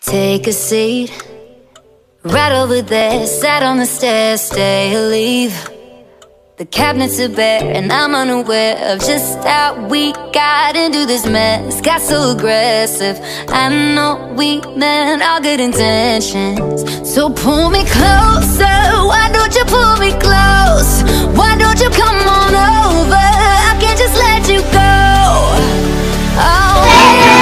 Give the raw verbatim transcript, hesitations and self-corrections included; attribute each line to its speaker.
Speaker 1: Take a seat, right over there. Sat on the stairs, stay or leave. The cabinets are bare and I'm unaware of just how we got into this mess. Got so aggressive. I know we meant all good intentions. So pull me closer, why don't you pull me close? Why don't you come on over? I can't just let you go. Oh,